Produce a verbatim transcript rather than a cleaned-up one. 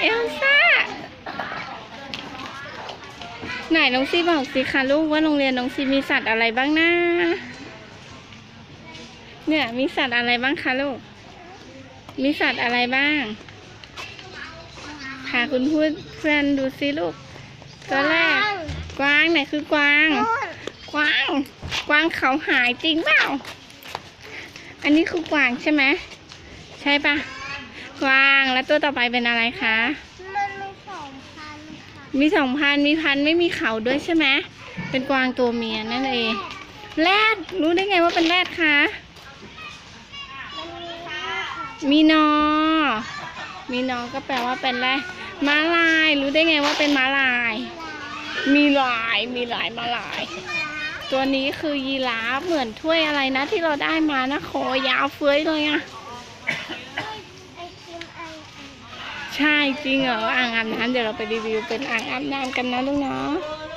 เอลซ่าไหนน้องซีบอกสิคะลูกว่าโรงเรียนน้องซีมีสัตว์อะไรบ้างนะเนี่ยมีสัตว์อะไรบ้างคะลูกมีสัตว์อะไรบ้างพาคุณพูดเพื่อนดูสิลูกตัวแรกกวางไหนคือกวางกวางกวางเขาหายจริงเปล่าอันนี้คือกวางใช่ไหมใช่ปะกวางแล้วตัวต่อไปเป็นอะไรคะมันมีสองพันค่ะมีสองพันมีพันไม่มีเขาด้วยใช่ไหมเป็นกวางตัวเมียนั่นเองแรดรู้ได้ไงว่าเป็นแรดคะมีนอมีนอก็แปลว่าเป็นอะไรม้าลายรู้ได้ไงว่าเป็นม้าลายมีลายมีลายม้าลายตัวนี้คือยีราฟเหมือนถ้วยอะไรนะที่เราได้มานะคอยาวเฟ้ยเลยอะใช่จริงเหรออ่างอาบน้ำเดี๋ยวเราไปรีวิวเป็นอ่างอาบน้ำกันนะลูกเนาะ